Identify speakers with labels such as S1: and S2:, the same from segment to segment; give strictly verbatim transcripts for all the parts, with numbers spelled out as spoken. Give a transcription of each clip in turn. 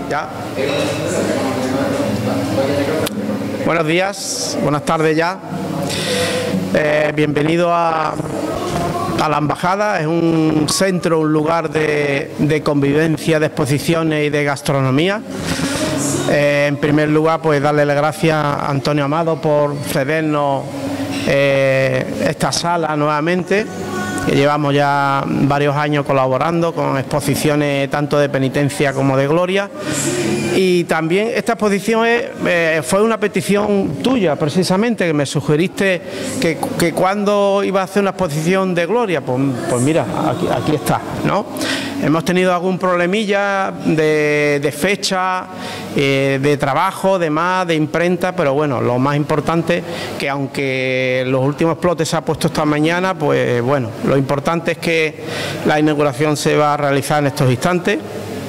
S1: Ya. Buenos días, buenas tardes ya. Eh, bienvenido a, a la embajada. Es un centro, un lugar de, de convivencia, de exposiciones y de gastronomía. Eh, en primer lugar, pues darle las gracias a Antonio Amado por cedernos eh, esta sala nuevamente, que llevamos ya varios años colaborando con exposiciones tanto de penitencia como de gloria. Y también esta exposición es, eh, fue una petición tuya, precisamente, que me sugeriste que, que cuando iba a hacer una exposición de gloria, pues, pues mira, aquí, aquí está, ¿no? Hemos tenido algún problemilla de, de fecha, eh, de trabajo, de más, de imprenta, pero bueno, lo más importante que aunque los últimos plotes se ha puesto esta mañana, pues bueno, lo importante es que la inauguración se va a realizar en estos instantes.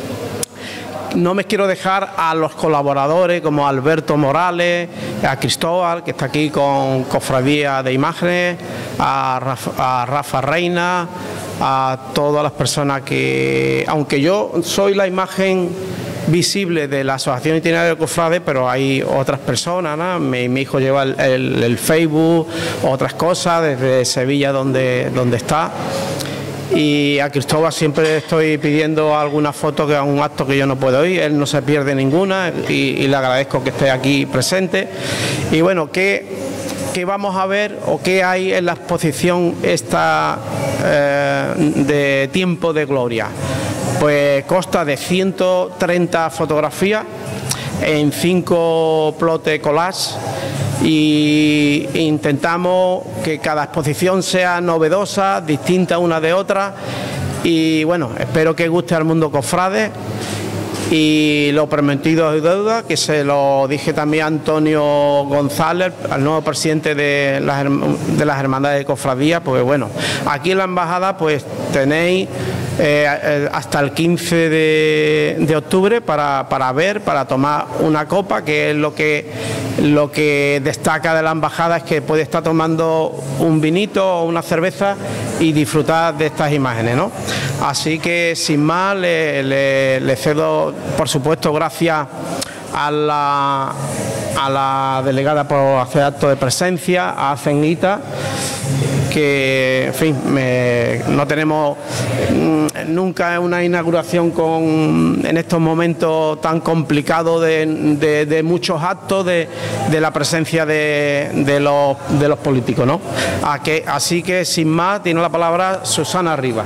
S1: No me quiero dejar a los colaboradores como Alberto Morales, a Cristóbal, que está aquí con Cofradía de Imágenes, a Rafa, a Rafa Reina, a todas las personas que, aunque yo soy la imagen visible de la Asociación Itineraria de Cofrades, pero hay otras personas, ¿no? Mi, mi hijo lleva el, el, el Facebook, otras cosas, desde Sevilla donde, donde está. Y a Cristóbal siempre estoy pidiendo alguna foto, que es un acto que yo no puedo ir, él no se pierde ninguna y, y le agradezco que esté aquí presente. Y bueno, ¿qué, qué vamos a ver o qué hay en la exposición esta eh, de Tiempo de Gloria? Pues consta de ciento treinta fotografías en cinco plotes collage, y intentamos que cada exposición sea novedosa, distinta una de otra, y bueno, espero que guste al mundo cofrade. Y lo prometido es deuda, que se lo dije también a Antonio González, al nuevo presidente de las, de las hermandades de cofradía. Pues bueno, aquí en la embajada pues tenéis eh, hasta el quince de, de octubre para, para ver, para tomar una copa, que es lo que, lo que destaca de la embajada, es que puede estar tomando un vinito o una cerveza y disfrutar de estas imágenes, ¿no? Así que sin más le, le, le cedo, por supuesto, gracias a la, a la delegada por hacer acto de presencia, a Cenita, que en fin, me, no tenemos nunca una inauguración con, en estos momentos tan complicados de, de, de muchos actos, de, de la presencia de, de, los, de los políticos, ¿no? A que, así que sin más tiene la palabra Susana Rivas.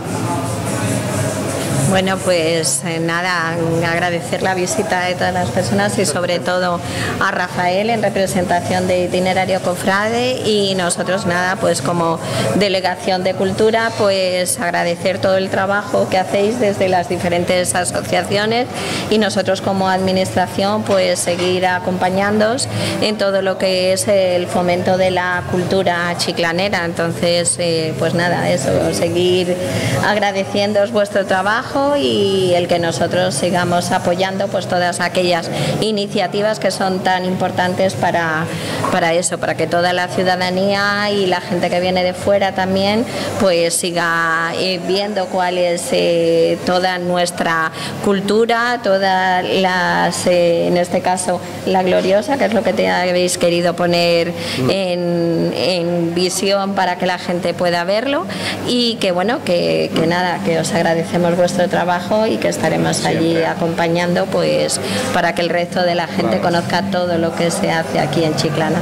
S2: Bueno, pues eh, nada, agradecer la visita de todas las personas y sobre todo a Rafael en representación de Itinerario Cofrade, y nosotros nada, pues como Delegación de Cultura, pues agradecer todo el trabajo que hacéis desde las diferentes asociaciones, y nosotros como Administración pues seguir acompañándoos en todo lo que es el fomento de la cultura chiclanera. Entonces, eh, pues nada, eso, seguir agradeciéndoos vuestro trabajo y el que nosotros sigamos apoyando pues todas aquellas iniciativas que son tan importantes para, para eso, para que toda la ciudadanía y la gente que viene de fuera también pues siga eh, viendo cuál es eh, toda nuestra cultura, todas las, eh, en este caso la gloriosa, que es lo que te habéis querido poner en, en visión para que la gente pueda verlo, y que bueno, que, que nada, que os agradecemos vuestro trabajo y que estaremos allí acompañando pues para que el resto de la gente conozca todo lo que se hace aquí en Chiclana.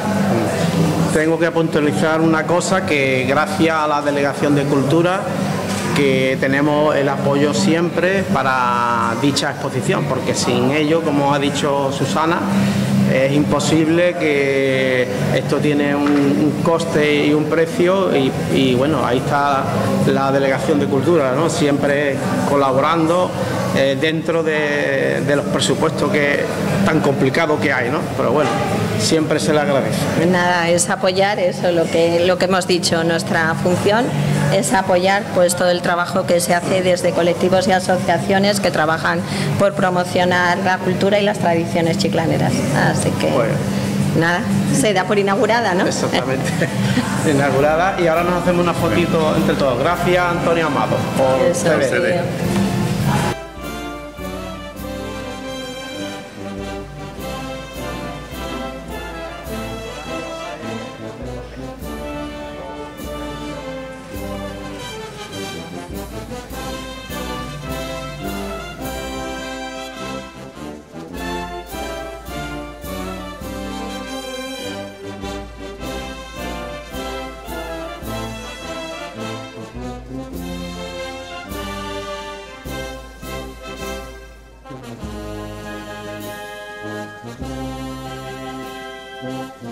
S1: Tengo que puntualizar una cosa, que gracias a la Delegación de Cultura que tenemos el apoyo siempre para dicha exposición, porque sin ello, como ha dicho Susana, es imposible, que esto tiene un, un coste y un precio, y, y bueno, ahí está la Delegación de Cultura, ¿no? Siempre colaborando eh, dentro de, de los presupuestos que tan complicados que hay, ¿no? Pero bueno, siempre se le agradece.
S2: Nada, es apoyar eso, lo que, lo que hemos dicho, nuestra función es apoyar pues todo el trabajo que se hace desde colectivos y asociaciones que trabajan por promocionar la cultura y las tradiciones chiclaneras. Así que bueno, nada, se da por inaugurada, ¿no?
S1: Exactamente, inaugurada, y ahora nos hacemos una fotito entre todos. Gracias, Antonio Amado, por
S2: Eso,
S1: C D.
S2: Sí.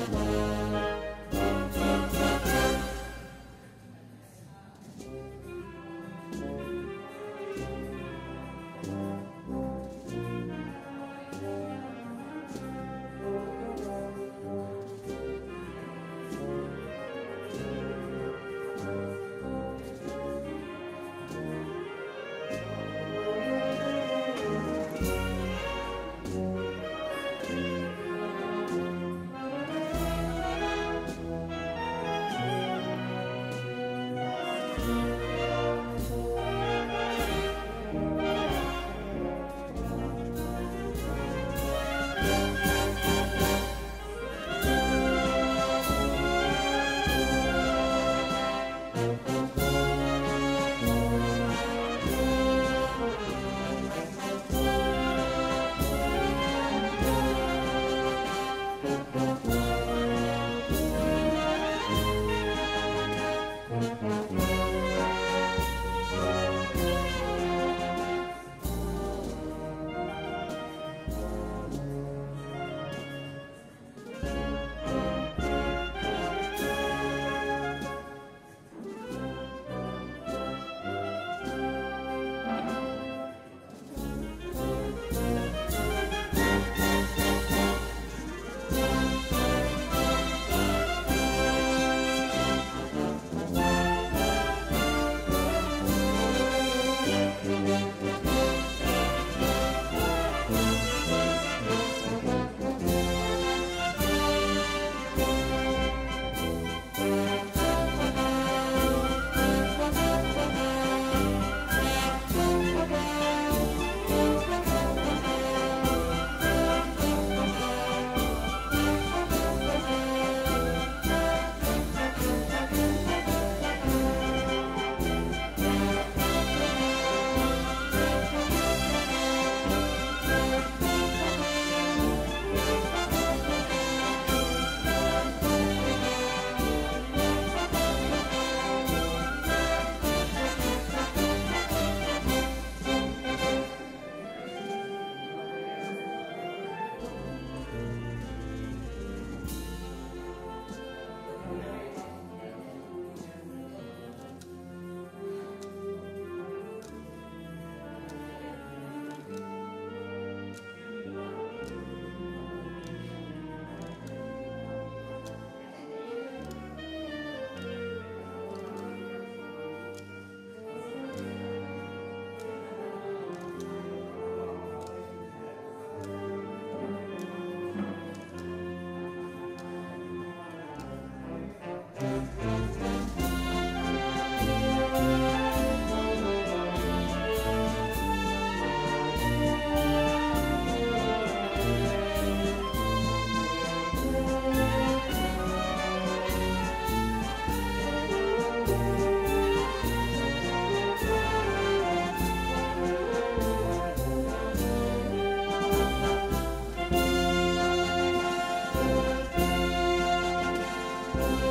S3: Thank